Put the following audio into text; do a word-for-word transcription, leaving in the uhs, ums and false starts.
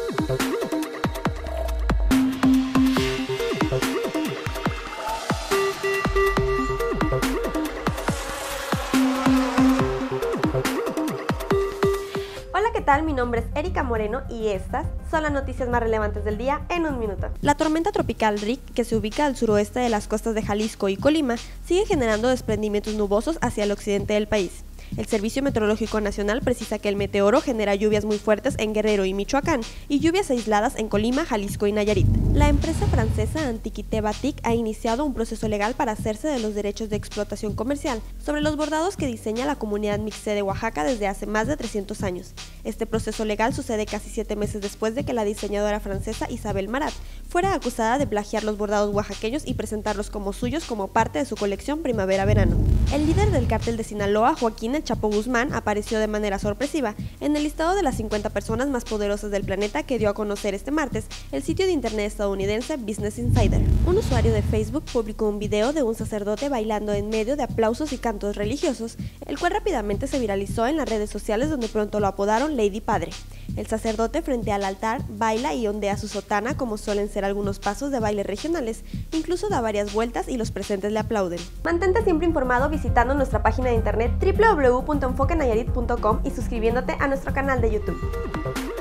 Hola, ¿qué tal? Mi nombre es Erika Moreno y estas son las noticias más relevantes del día en un minuto. La tormenta tropical Rick, que se ubica al suroeste de las costas de Jalisco y Colima, sigue generando desprendimientos nubosos hacia el occidente del país. El Servicio Meteorológico Nacional precisa que el meteoro genera lluvias muy fuertes en Guerrero y Michoacán y lluvias aisladas en Colima, Jalisco y Nayarit. La empresa francesa Antiquité Batik ha iniciado un proceso legal para hacerse de los derechos de explotación comercial sobre los bordados que diseña la comunidad mixte de Oaxaca desde hace más de trescientos años. Este proceso legal sucede casi siete meses después de que la diseñadora francesa Isabel Marat fuera acusada de plagiar los bordados oaxaqueños y presentarlos como suyos como parte de su colección primavera-verano. El líder del cártel de Sinaloa, Joaquín El Chapo Guzmán, apareció de manera sorpresiva en el listado de las cincuenta personas más poderosas del planeta que dio a conocer este martes el sitio de internet estadounidense Business Insider. Un usuario de Facebook publicó un video de un sacerdote bailando en medio de aplausos y cantos religiosos, el cual rápidamente se viralizó en las redes sociales, donde pronto lo apodaron Lady Padre. El sacerdote frente al altar baila y ondea su sotana como suelen ser algunos pasos de baile regionales, incluso da varias vueltas y los presentes le aplauden. Mantente siempre informado visitando nuestra página de internet doble u doble u doble u punto enfoque nayarit punto com y suscribiéndote a nuestro canal de YouTube.